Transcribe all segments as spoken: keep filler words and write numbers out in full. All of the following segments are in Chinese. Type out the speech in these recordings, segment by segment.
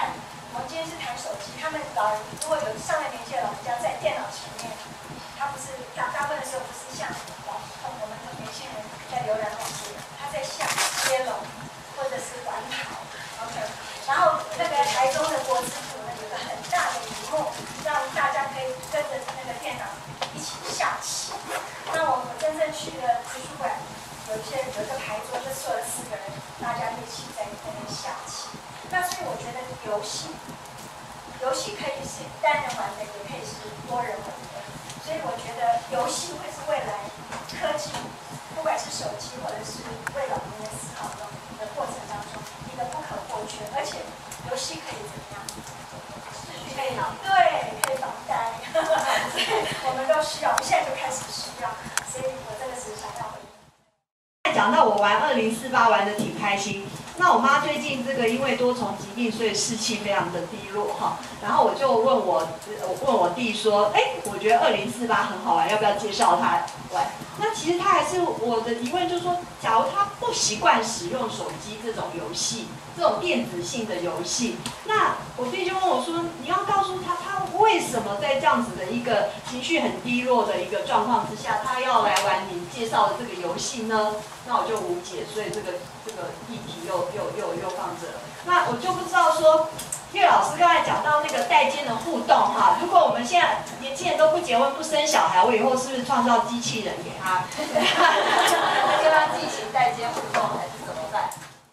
看，我们今天是谈手机，他们老人如果有上了年纪的老人家在电脑前面，他不是大大部分的时候不是像老我们的年轻人在浏览网页，他在下接龙或者是玩跑 ，OK。然后那个台中的国之府呢，有个很大的荧幕，让大家可以跟着那个电脑一起下棋。那我们真正去的图书馆，有一些有一个牌桌就坐了四个人，大家一起在那边下棋。那所以我觉得游戏，游戏可以是单人玩的，也可以是多人玩的。所以我觉得游戏会是未来科技，不管是手机或者是为老年人思考的的过程当中一个不可或缺。而且游戏可以怎么样？可以对，可以防呆，所以我们都需要，我们现在就开始需要。所以我这个是想要回应。 讲到我玩二零四八玩的挺开心，那我妈最近这个因为多重疾病，所以士气非常的低落哈。然后我就问我问我弟说，哎，我觉得二零四八很好玩，要不要介绍他玩？那其实他还是我的疑问，就是说，假如他不习惯使用手机这种游戏，这种电子性的游戏，那我弟就问我说，你要告诉他，他为什么在这样子的一个情绪很低落的一个状况之下，他要来玩你介绍的这个游戏呢？那我就无解，所以这个这个议题又又又又放着了。那我就不知道说，岳老师刚才讲到那个代间的互动哈，如果我们现在年轻人都不结婚不生小孩，我以后是不是创造机器人给他？ 跟他进行代间互动还是怎么办？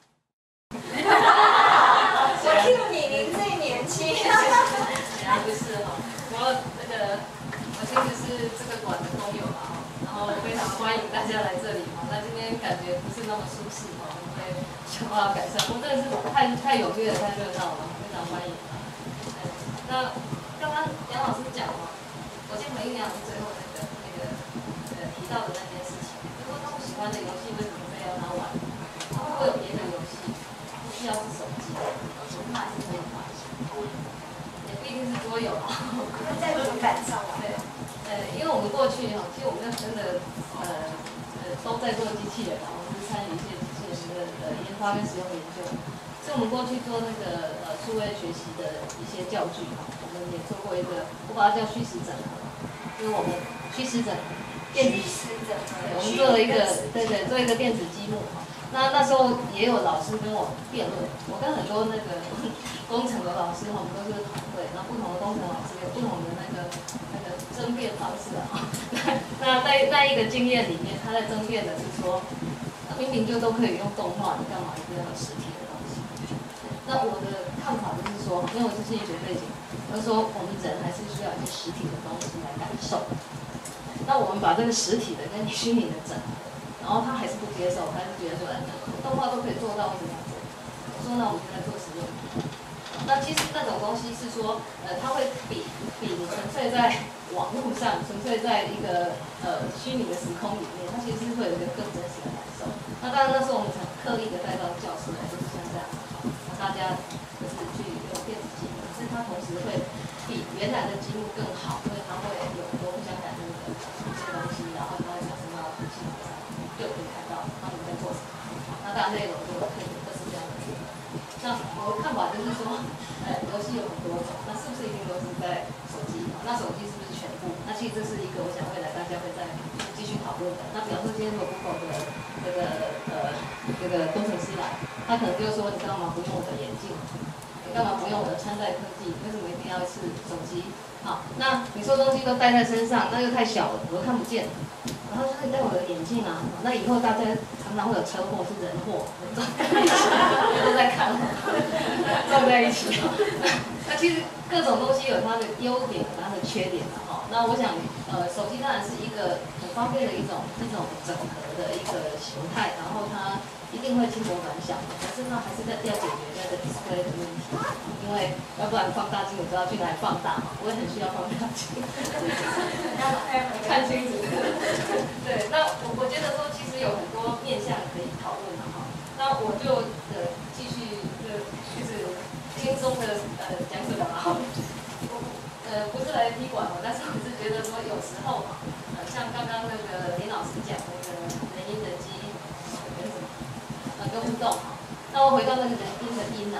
我 Q 你，您最年轻。 啊，不是哈，我那个我其实是这个馆的工友嘛哈，然后非常欢迎大家来这里哈。那今天感觉不是那么舒适哈，因为想办法改善。我真的是太太踊跃了，太热闹了，非常欢迎啊。那刚刚杨老师讲哈，我先回应杨老师最后那个那个呃提到的那件事情，就说他不喜欢的游戏为什么非要他玩？他会不会有别的游戏不需要是手机，他还是可以玩？也不一定是桌游啊。 在平板上玩。 对，呃，因为我们过去哈，其实我们真的呃呃都在做机器人啊，我们是参与一些机器人的呃研发跟使用研究。所以我们过去做那个呃数位学习的一些教具哈，我们也做过一个，我把它叫虚实整合，就是我们虚实整合电子，对，我们做了一个对对做一个电子积木哈。那那时候也有老师跟我辩论，我跟很多那个工程的老师哈，我们都是团队，然后不同的工程老师有不同的那个那个争辩方式啊。那在在一个经验里面，他在争辩的是说，明明就都可以用动画，你干嘛一定要有实体的东西？那我的看法就是说，因为我是心理学背景，我就说我们人还是需要一些实体的东西来感受。那我们把这个实体的跟虚拟的整合。然后他还是不接受，还是觉得说，动画都可以做到，为什么要做？我说那我们就来做实验。那其实那种东西是说，呃，它会比比你纯粹在网络上，纯粹在一个呃虚拟的时空里面，它其实是会有一个更真实的感受。那当然那时候我们很刻意的带到教室来，就是像这样，那大家就是去用电子积木，可是它同时会比原来的积木更好，因为它会有很多互相感应的一些东西，然后它会产生到互信上。就可以看到他们在做什么，那当然内容就可以各式各样的组合。那我的看法就是说，呃，游戏有很多种，那是不是一定都是在手机？那手机是不是全部？那其实这是一个我想未来大家会再继续讨论的。那比方说今天如果 Google 的这个呃这个工程师来，他可能就说你干嘛不用我的眼镜？你干嘛不用我的穿戴科技？为什么一定要是手机？好，那你说东西都戴在身上，那又太小了，我都看不见。然后就是戴我的眼镜啊，那以后大家常常会有车祸，是人祸，撞在一起，都在看，撞在一起。那其实各种东西有它的优点，有它的缺点的哈。那我想，呃，手机当然是一个很方便的一种一种整合的一个形态，然后它一定会轻薄短小，可是呢还是在要解决那个 display 的问题，因为要不然放大镜我知道去哪里放大嘛，我也很需要放大镜，看清楚。对，那我我觉得说其实有很多面向可以讨论的哈。那我就呃继续呃就是轻松的呃讲什么哈。我呃不是来踢馆哦，但是我是觉得说有时候嘛，呃像刚刚那个林老师讲那个人因人机跟什么呃跟互动哈。那我回到那个人因的因啊哈，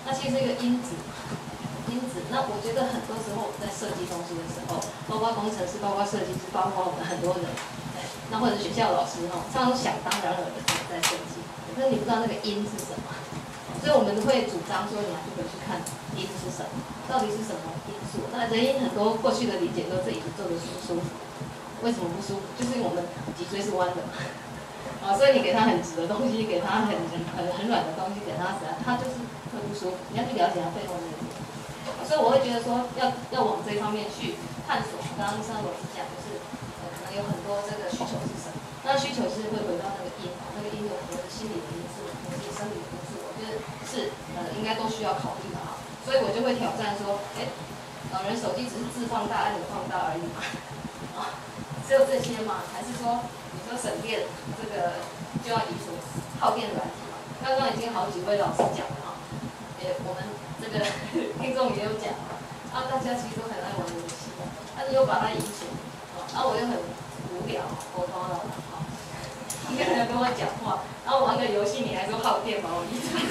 那其实是一个因子，因子。那我觉得很多时候我们在设计东西的时候，包括工程师，包括设计师，包括我们很多人，那或者学校老师哈，常常想当然尔的在设计，可是你不知道那个因是什么。所以我们会主张说，你还是回去看因是什么，到底是什么因素？那人因很多过去的理解都这椅子坐的舒不舒服？为什么不舒服？就是因为我们脊椎是弯的嘛。啊，所以你给他很直的东西，给他很很很很软的东西，给他怎样，他就是会不舒服。你要去了解他背后的原因。所以我会觉得说，要要往这方面去探索。刚刚上老师讲，就是呃，可能有很多这个需求是什么？那需求是会回到那个因，那个因有很多是心理的因素，可能是生理的因素，我觉得是呃应该都需要考虑的哈。所以我就会挑战说，哎，老人手机只是字放大按钮放大而已嘛，啊，只有这些吗？还是说？你说省电，这个就要移除耗电软体嘛？刚刚已经好几位老师讲了哈，也我们这个听众也有讲啊，大家其实都很爱玩游戏的，那、啊、你又把它移除，啊，我又很无聊，我头脑好，一个人跟我讲话，然后玩个游戏你还说耗电把我移除，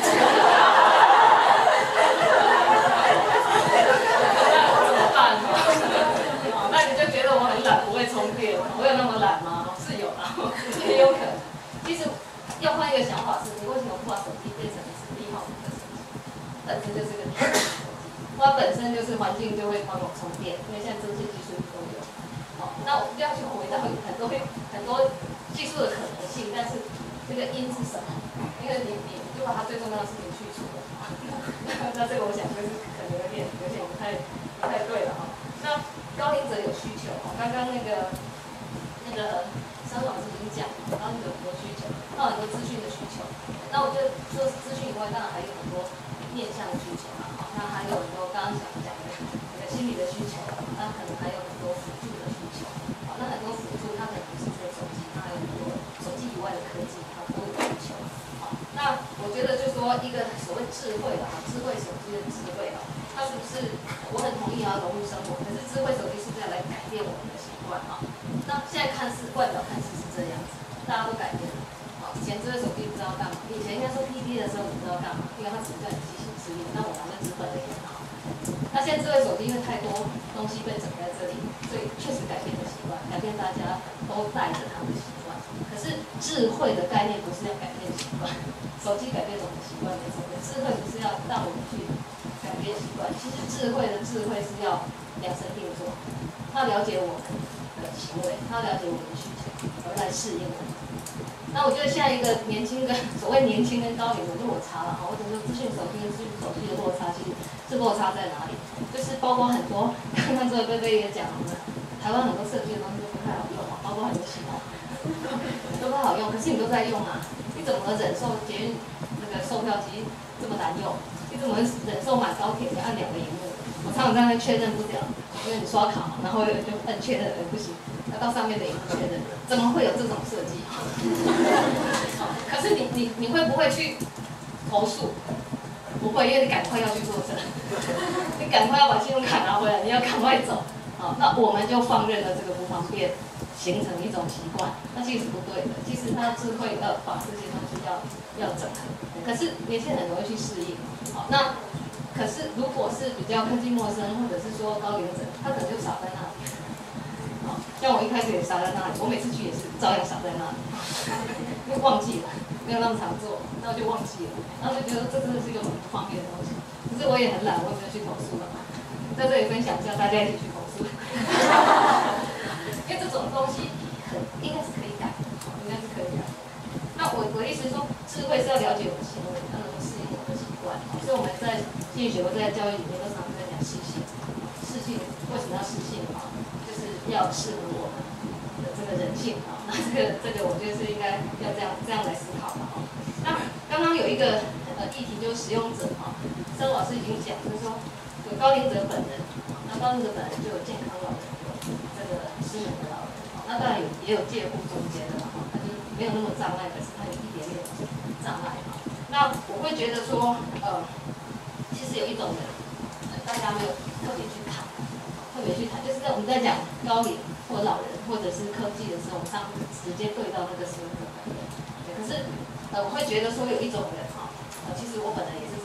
那怎么办呢？那你就觉得我很懒，不会充电，我有那么懒吗？是有啦，也有可能。其实要换一个想法是，你为什么不把手机变成是利好你的手机？本身就是个手机，它本身就是环境就会帮我充电，因为现在这些技术都有。好，那我们就要去回到很多很多技术的可能性，但是这个因是什么？因为你你就把它最重要的事情去除了，那这个我想就是可能有点有点不太不太对了哈。那高龄者有需求，刚刚那个那个张老师已经讲，高龄者有很多需求，他有很多资讯的需求。那我觉得除了资讯以外，当然还有很多面向的需求啦。好，那还有很多刚刚想讲的那个心理的需求，那可能还有很多辅助的需求。好，那很多辅助它可能不是只有手机，它还有很多手机以外的科技，它都有需求。好，那我觉得就是说一个所谓智慧的哈，智慧手机的智慧啊。它是不是我很同意要融入生活？可是智慧手机是不是要来改变我们的习惯啊？那现在看似外表看似是这样子，大家都改变了。好，以前智慧手机不知道干嘛，以前应该说 P D 的时候你不知道干嘛，因为它只叫你记醒指令，那我反正只本了也很好。那现在智慧手机因为太多东西被整在这里，所以确实改变了习惯，改变大家都带着它的习惯。可是智慧的概念不是要改变习惯，手机改变我们的习惯没错，智慧不是要让我们去改变习惯，其实智慧的智慧是要量身定做，他了解我们的行为，他了解我们的需求，而来适应我们。那我觉得现在一个年轻跟所谓年轻跟高龄的落差了哈，或者说资讯手机跟资讯手机的落差，其实这落差在哪里？就是包括很多刚刚这个贝贝也讲了，台湾很多设计的东西都不太好用啊，包括很多系统都不好用，可是你都在用啊，你怎么忍受捷运那个售票机这么难用？你怎么忍受买高铁要按两个荧幕？我常常在那确认不了，因为你刷卡，然后就按确认，不行，要到上面的荧幕确认，怎么会有这种设计？可是你你你会不会去投诉？不会，因为你赶快要去做这，你赶快要把信用卡拿回来，你要赶快走。好，那我们就放任了这个不方便，形成一种习惯，那其实不对的。其实他智慧要把这些东西要要整合，可是年轻人很容易去适应。好，那可是如果是比较科技陌生，或者是说高龄者，他可能就傻在那里。好，像我一开始也傻在那里，我每次去也是照样傻在那里，因为忘记了，没有那么常做，那我就忘记了，然后就觉得这真的是一个很不方便的东西。可是我也很懒，我也没有去投诉了。在这里分享一下，大家一起去投诉。因为这种东西很应该是可以改，应该是可以改。那我我的意思是说，智慧是要了解我的行为，要能够适应我的习惯。所以我们在经济学或在教育里面都常常在讲适性。适性为什么要适性啊？就是要适合我们的这个人性啊。那这个这个我觉得是应该要这样这样来思考的啊。那刚刚有一个呃议题就是使用者啊，曾老师已经讲，就是说有高龄者本人，那高龄者本人就有健康老人，有这个失能的老人，那当然有也有介乎中间的嘛，他就没有那么障碍，可是他有一点点障碍嘛。那我会觉得说，呃，其实有一种人，呃，大家没有特别去谈，特别去谈，就是在我们在讲高龄或老人或者是科技的时候，我们常直接对到那个使用者本人。可是，呃，我会觉得说有一种人哈，呃，其实我本来也是这种人，就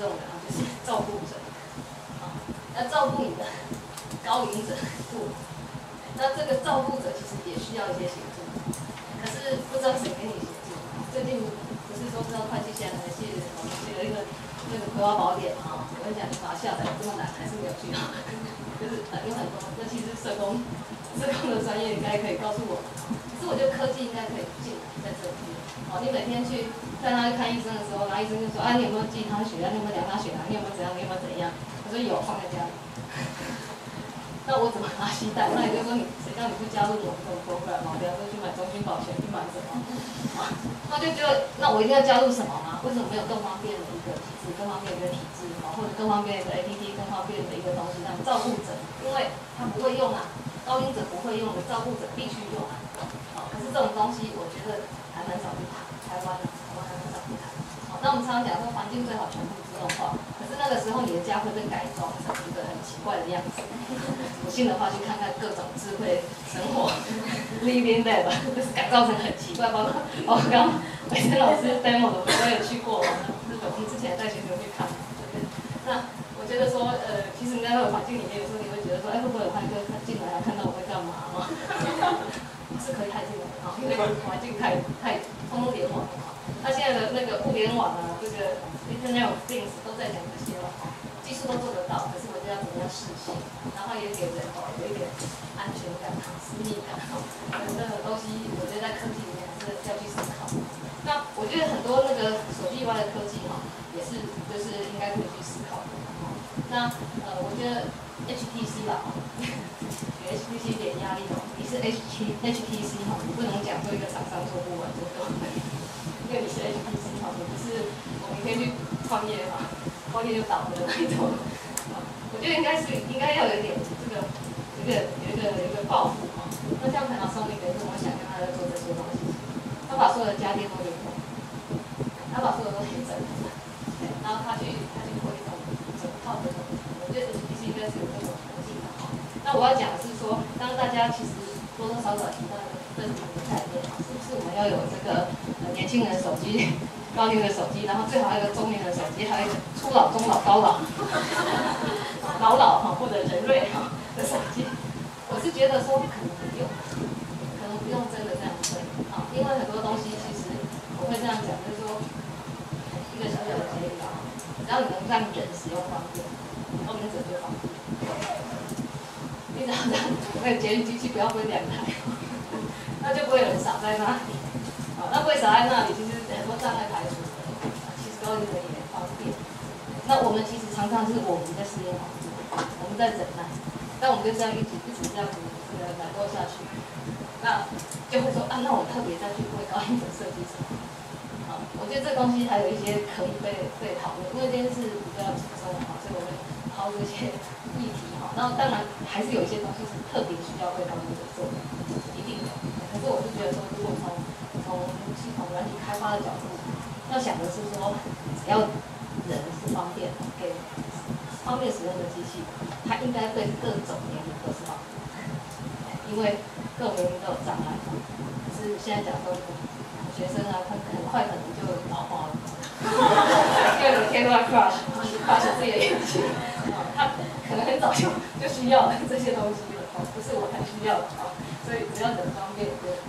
就是照顾者，啊，要照顾你的高龄者不？那这个照顾者其实也需要一些协助，可是不知道谁给你协助。最近不是说知道会计现在写我们写了一个那个葵花宝典嘛？我跟你讲，你把它下载这么难，还是没有去到。就是呃有很多，尤其是社工，社工的专业应该可以告诉我。可是我觉得科技应该可以进来在这里面。哦，你每天去带他去看医生的时候，然后医生就说啊，你有没有记他血压？你有没有量他血压？你有没有怎样？你有没有怎样？他说有，放在家里。那我怎么拿西带？那也就是说你谁叫你不加入我们这种 program 嘛？比方说去买中心保全，去买什么？啊，那就觉得那我一定要加入什么吗？为什么没有更方便的一个体制，更方便的一个体制啊，或者更方便的 A P P， 更方便的一个东西让照顾者，因为他不会用啊，高龄者不会用的，照顾者必须用啊。好，可是这种东西我觉得还蛮少去谈，台湾的台湾还蛮少去谈。好，那我们常常讲说环境最好全部自动化，可是那个时候你的家会被改装成一个很奇怪的样子。不信的话，去看看各种智慧生活 living lab， 就是改造成很奇怪，包括包括刚刚伟森老师 demo 的，我也去过，日本，我们之前带学生去看，对不对？那我觉得说，呃，其实你在那个环境里面，有时候你会觉得说，哎，会不会有派客进来看到我会干嘛嘛？是可以派进来的啊，因为环境太太通通联网了嘛。那现在的那个物联网啊，这个 Internet of Things 都在讲这些了哈。技术都做得到，可是我觉得要怎么样实现，然后也给人哦有一点安全感、私密感哈，这个东西我觉得在科技里面还是要去思考。那我觉得很多那个手机以外的科技哈，也是就是应该可以去思考的。那呃，我觉得 H T C 吧，给 H T C 一点压力哦，你是 H T H T C 哈，你不能讲说一个厂商做不完这个，因为你是 H T C 哈，你不是我明天去创业嘛。创业就倒的那一种，我觉得应该是应该要有一点这个一个有一个有一个抱负哈。那像 Panasonic 是我想跟他在做这些东西，他把所有的家电都联网，他把所有东西整合，然后他去他去推动整套的东西。我觉得 H T C 应该是有这种途径的哈。那我要讲的是说，当大家其实多多少少提到一个分离的概念，是不是我们要有这个呃年轻人手机？高龄的手机，然后最好还有一个中年的手机，还有一个初老、中老、高老、老老哈或者人瑞哈的手机。我是觉得说可能不用，可能不用真的这样分啊，因为很多东西其实我会这样讲，就是说一个小小的结语啊，只要你能让人使用方便，高龄者就方便。你只要让那个节育机器不要分两台，那就不会有人傻在那里。好，那不会傻在那里，其实很多障碍排除，其实高龄者也方便。那我们其实常常是我们在试验环境，我们在忍耐，但我们就这样一直一直这样子这个懒惰下去，那就会说啊，那我特别再去为高龄者设计什么？好，我觉得这东西还有一些可以被被讨论，因为今天是比较轻松的嘛，所以我们抛这些议题哈。然后当然还是有一些东西是特别需要为高龄者做的，一定有。可是我是觉得说，如果从从系统软体开发的角度，要想的是说，只要人是方便给方便使用的机器，它应该对各种年龄都是方便，因为各种年龄都有障碍嘛。可是现在讲说，学生啊，他很快可能就老化了，第二个阶段 crush，crush 自己的眼睛，他可能很早就就需要这些东西了，不是我很需要的啊。所以只要人方便，对。